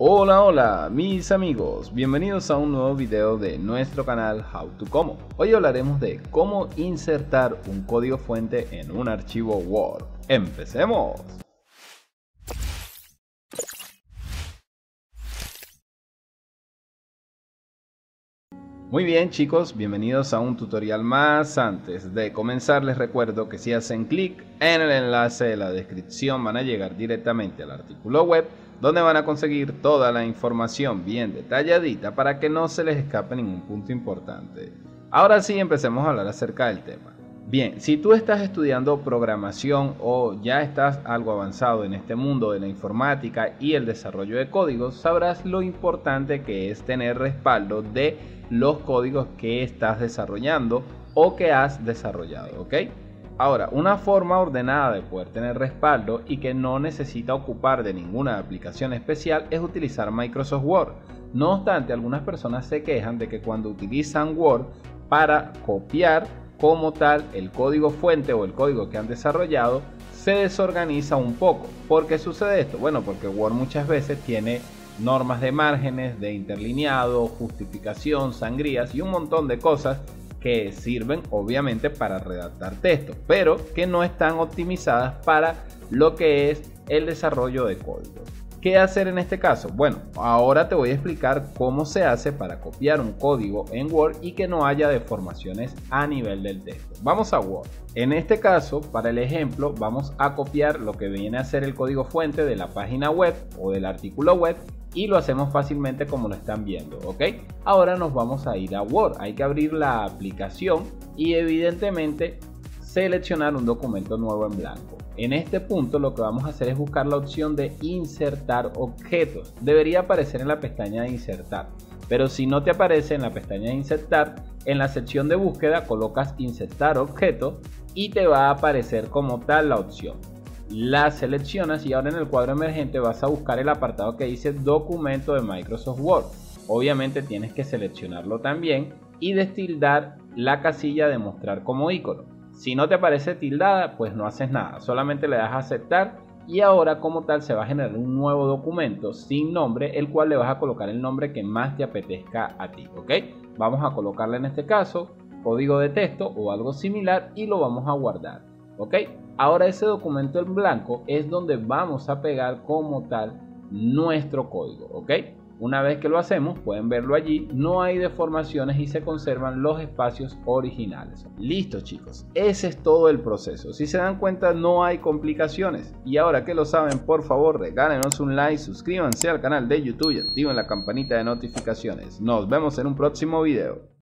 Hola, hola mis amigos, bienvenidos a un nuevo video de nuestro canal How to Como. Hoy hablaremos de cómo insertar un código fuente en un archivo Word. ¡Empecemos! Muy bien chicos, bienvenidos a un tutorial más. Antes de comenzar les recuerdo que si hacen clic en el enlace de la descripción van a llegar directamente al artículo web, donde van a conseguir toda la información bien detalladita para que no se les escape ningún punto importante. Ahora sí, empecemos a hablar acerca del tema. Bien, si tú estás estudiando programación o ya estás algo avanzado en este mundo de la informática y el desarrollo de códigos, sabrás lo importante que es tener respaldo de los códigos que estás desarrollando o que has desarrollado, ¿ok? Ahora, una forma ordenada de poder tener respaldo y que no necesita ocupar de ninguna aplicación especial es utilizar Microsoft Word. No obstante, algunas personas se quejan de que cuando utilizan Word para copiar como tal el código fuente o el código que han desarrollado, se desorganiza un poco. ¿Por qué sucede esto? Bueno, porque Word muchas veces tiene normas de márgenes, de interlineado, justificación, sangrías y un montón de cosas que sirven obviamente para redactar texto, pero que no están optimizadas para lo que es el desarrollo de código. ¿Qué hacer en este caso? Bueno, ahora te voy a explicar cómo se hace para copiar un código en Word y que no haya deformaciones a nivel del texto. Vamos a Word. En este caso, para el ejemplo, vamos a copiar lo que viene a ser el código fuente de la página web o del artículo web y lo hacemos fácilmente como lo están viendo, ¿ok? Ahora nos vamos a ir a Word. Hay que abrir la aplicación y evidentemente seleccionar un documento nuevo en blanco. En este punto lo que vamos a hacer es buscar la opción de insertar objetos. Debería aparecer en la pestaña de insertar, pero si no te aparece en la pestaña de insertar, en la sección de búsqueda colocas insertar objetos y te va a aparecer como tal la opción. La seleccionas y ahora en el cuadro emergente vas a buscar el apartado que dice documento de Microsoft Word. Obviamente tienes que seleccionarlo también y destildar la casilla de mostrar como icono. Si no te aparece tildada, pues no haces nada, solamente le das a aceptar y ahora como tal se va a generar un nuevo documento sin nombre, el cual le vas a colocar el nombre que más te apetezca a ti, ¿ok? Vamos a colocarle en este caso código de texto o algo similar y lo vamos a guardar, ¿ok? Ahora ese documento en blanco es donde vamos a pegar como tal nuestro código, ¿ok? Una vez que lo hacemos, pueden verlo allí, no hay deformaciones y se conservan los espacios originales. Listo chicos, ese es todo el proceso. Si se dan cuenta no hay complicaciones. Y ahora que lo saben, por favor regálenos un like, suscríbanse al canal de YouTube y activen la campanita de notificaciones. Nos vemos en un próximo video.